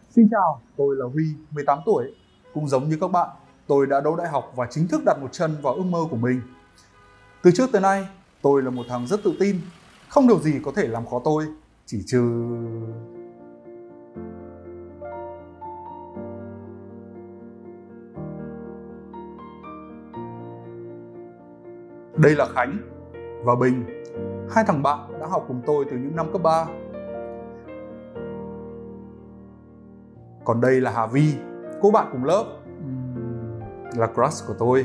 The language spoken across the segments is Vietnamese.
Xin chào, tôi là Huy, 18 tuổi. Cũng giống như các bạn, tôi đã đỗ đại học và chính thức đặt một chân vào ước mơ của mình. Từ trước tới nay, tôi là một thằng rất tự tin. Không điều gì có thể làm khó tôi, chỉ trừ... Đây là Khánh và Bình, hai thằng bạn đã học cùng tôi từ những năm cấp 3. Còn đây là Hà Vi, cô bạn cùng lớp, là crush của tôi.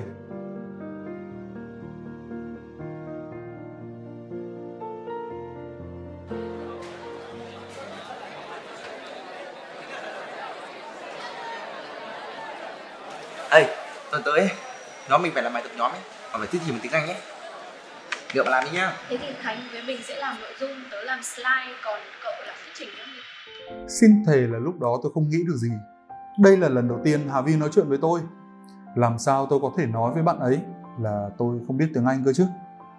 Ê, tuần tới ấy, nhóm mình phải làm bài tập nhóm ấy, còn phải thuyết trình bằng tiếng Anh ấy. Liệu mà làm đi nhá. Thế thì Khánh với mình sẽ làm nội dung, tớ làm slide, còn cậu làm thuyết trình nữa. Xin thề là lúc đó tôi không nghĩ được gì. Đây là lần đầu tiên Hà Vi nói chuyện với tôi. Làm sao tôi có thể nói với bạn ấy là tôi không biết tiếng Anh cơ chứ?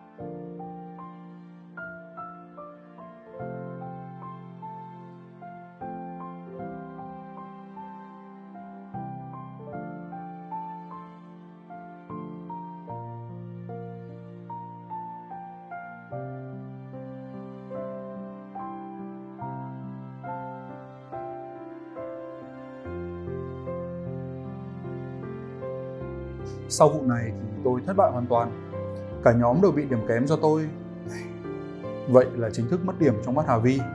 Sau vụ này thì tôi thất bại hoàn toàn. Cả nhóm đều bị điểm kém do tôi. Vậy là chính thức mất điểm trong mắt Hà Vi.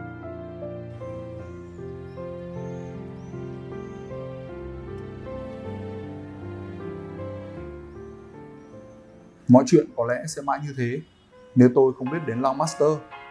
Mọi chuyện có lẽ sẽ mãi như thế nếu tôi không biết đến Long Master.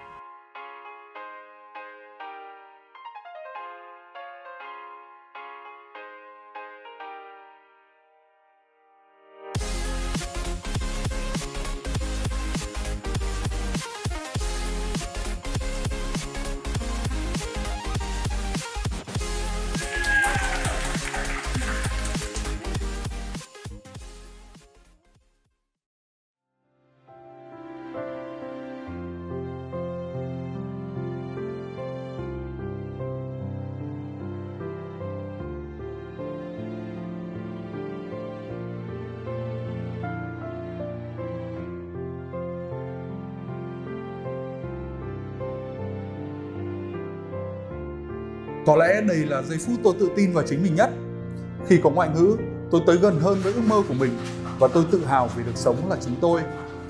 Có lẽ đây là giây phút tôi tự tin vào chính mình nhất. Khi có ngoại ngữ, tôi tới gần hơn với ước mơ của mình và tôi tự hào vì được sống là chính tôi.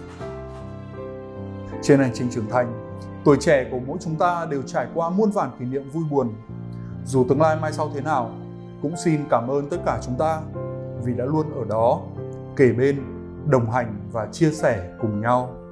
Trên hành trình trưởng thành, tuổi trẻ của mỗi chúng ta đều trải qua muôn vàn kỷ niệm vui buồn. Dù tương lai mai sau thế nào, cũng xin cảm ơn tất cả chúng ta vì đã luôn ở đó, kề bên, đồng hành và chia sẻ cùng nhau.